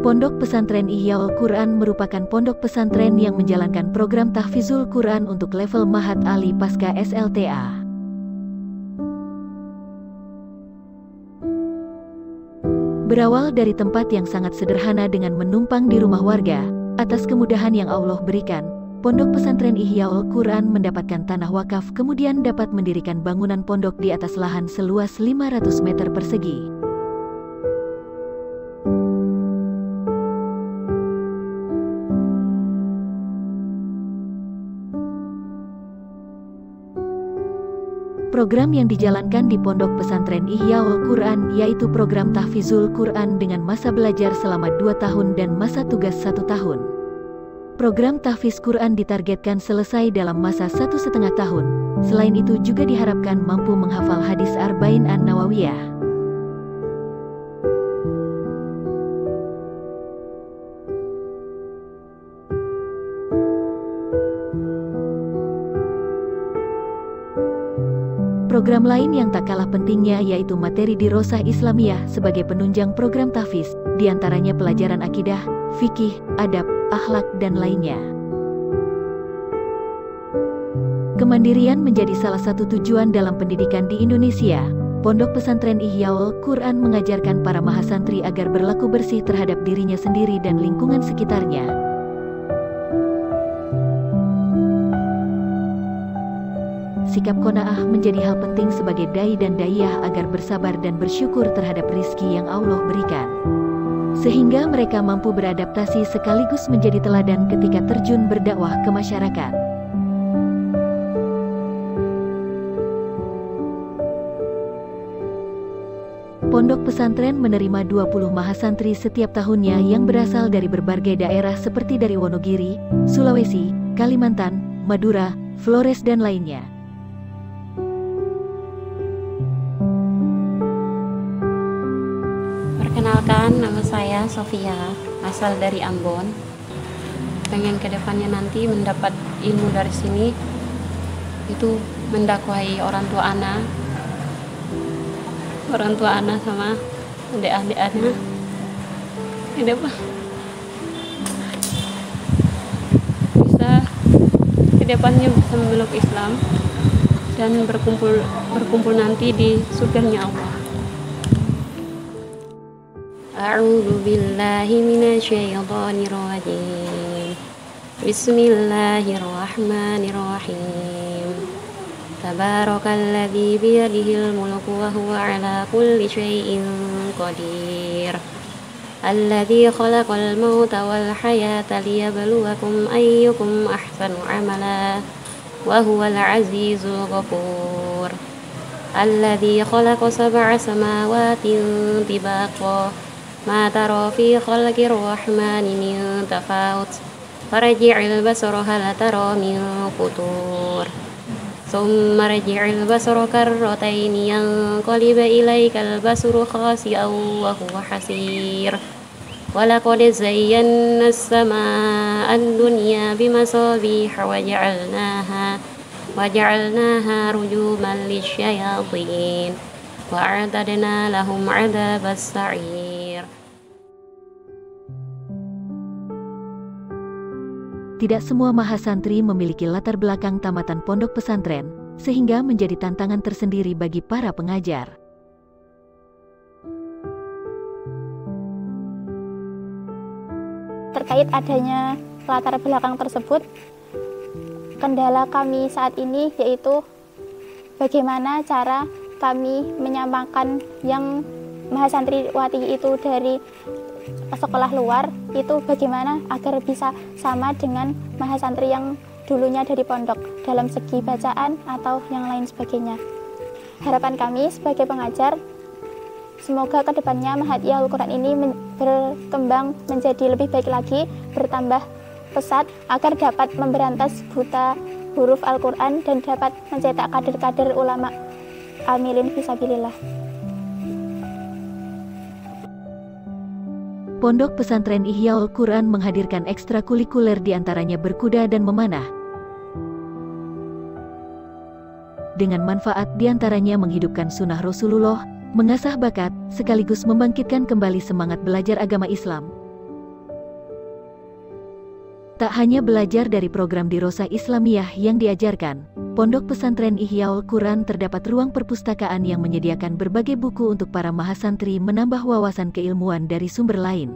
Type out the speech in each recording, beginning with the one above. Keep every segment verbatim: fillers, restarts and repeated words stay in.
Pondok Pesantren Ihyaul Quran merupakan pondok pesantren yang menjalankan program tahfizul Quran untuk level Mahat Ali pasca S L T A. Berawal dari tempat yang sangat sederhana dengan menumpang di rumah warga, atas kemudahan yang Allah berikan, Pondok Pesantren Ihyaul Quran mendapatkan tanah wakaf kemudian dapat mendirikan bangunan pondok di atas lahan seluas lima ratus meter persegi. Program yang dijalankan di Pondok Pesantren Ihyaul Quran yaitu program tahfizul Quran dengan masa belajar selama dua tahun dan masa tugas satu tahun. Program tahfiz Quran ditargetkan selesai dalam masa satu setengah tahun. Selain itu juga diharapkan mampu menghafal hadis Arba'in An-Nawawiyah. Program lain yang tak kalah pentingnya yaitu materi dirosah Islamiyah sebagai penunjang program tahfiz, diantaranya pelajaran akidah, fikih, adab, akhlak, dan lainnya. Kemandirian menjadi salah satu tujuan dalam pendidikan di Indonesia. Pondok Pesantren Ihyaul Quran mengajarkan para mahasantri agar berlaku bersih terhadap dirinya sendiri dan lingkungan sekitarnya. Sikap qanaah menjadi hal penting sebagai dai dan daiyah agar bersabar dan bersyukur terhadap rizki yang Allah berikan. Sehingga mereka mampu beradaptasi sekaligus menjadi teladan ketika terjun berdakwah ke masyarakat. Pondok pesantren menerima dua puluh mahasantri setiap tahunnya yang berasal dari berbagai daerah seperti dari Wonogiri, Sulawesi, Kalimantan, Madura, Flores, dan lainnya. Perkenalkan, nama saya Sofia, asal dari Ambon. Pengen kedepannya nanti mendapat ilmu dari sini, itu mendakwahi orang tua anak, orang tua anak sama adik-adik anak. Ini apa? Bisa kedepannya bisa memeluk Islam dan berkumpul berkumpul nanti di surganya Allah. A'udzu billahi minasyaitonir rajim. Bismillahirrahmanirrahim. Tabarakalladzi biyadihil mulku wa huwa 'ala kulli syai'in qadir. Alladzi khalaqal mauta wal hayata liyabluwakum ayyukum ahsanu 'amala wa huwal 'azizul ghafur. Alladzi khalaqa sab'a samawati tibaqa ma tara fi khalqir rahmani min tafawut farji'il basara hal tara min futur thumma rji'il basara karrataini yanqalib ilaykal basaru khasi'an wa huwa hasir wa laqad zayyana as-samaa'a ad-dunya bimasabiha wa ja'alnaha wa ja'alnaha rujuman lisyayatin wa a'tadna lahum 'adzabas sa'ir. Tidak semua mahasantri memiliki latar belakang tamatan pondok pesantren, sehingga menjadi tantangan tersendiri bagi para pengajar. Terkait adanya latar belakang tersebut, kendala kami saat ini yaitu bagaimana cara kami menyamakan yang mahasantriwati itu dari sekolah luar, itu bagaimana agar bisa sama dengan mahasantri yang dulunya dari pondok dalam segi bacaan atau yang lain sebagainya. Harapan kami sebagai pengajar, semoga kedepannya Mahat Ihyaul Quran ini men berkembang menjadi lebih baik lagi, bertambah pesat agar dapat memberantas buta huruf Al-Quran dan dapat mencetak kader-kader ulama amilin fisabilillah. Pondok Pesantren Ihyaul Quran menghadirkan ekstrakurikuler diantaranya berkuda dan memanah. Dengan manfaat diantaranya menghidupkan sunnah Rasulullah, mengasah bakat, sekaligus membangkitkan kembali semangat belajar agama Islam. Tak hanya belajar dari program Dirosah Islamiyah yang diajarkan, Pondok Pesantren Ihyaul Quran terdapat ruang perpustakaan yang menyediakan berbagai buku untuk para mahasantri menambah wawasan keilmuan dari sumber lain.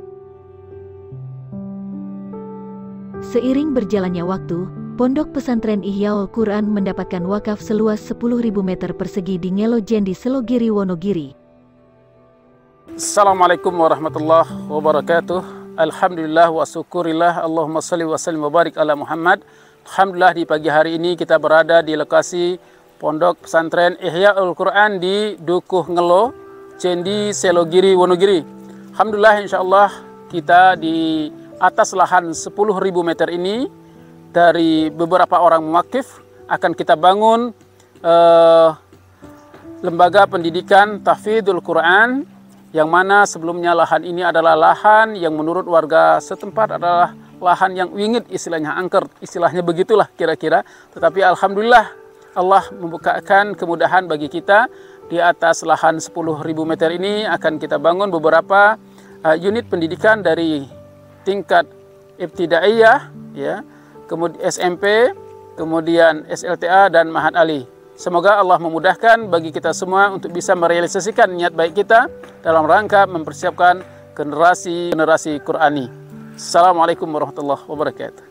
Seiring berjalannya waktu, Pondok Pesantren Ihyaul Quran mendapatkan wakaf seluas sepuluh ribu meter persegi di Ngelo Jendi Selogiri Wonogiri. Assalamualaikum warahmatullahi wabarakatuh. Alhamdulillah wa syukurillah, Allahumma salli wa sallim wa barik ala Muhammad. Alhamdulillah, di pagi hari ini kita berada di lokasi Pondok Pesantren Ihyaul Quran di Dukuh Ngelo, Jendi Selogiri Wonogiri. Alhamdulillah, insyaallah kita di atas lahan sepuluh ribu meter ini dari beberapa orang muwakif akan kita bangun eh, lembaga pendidikan tahfidzul Quran, yang mana sebelumnya lahan ini adalah lahan yang menurut warga setempat adalah lahan yang wingit, istilahnya angker, istilahnya begitulah kira-kira. Tetapi alhamdulillah Allah membukakan kemudahan bagi kita. Di atas lahan sepuluh ribu meter ini akan kita bangun beberapa uh, unit pendidikan dari tingkat ibtidaiyah, ya, kemudian S M P, kemudian S L T A dan Ma'had Ali. Semoga Allah memudahkan bagi kita semua untuk bisa merealisasikan niat baik kita dalam rangka mempersiapkan generasi-generasi Qurani. Assalamualaikum warahmatullahi wabarakatuh.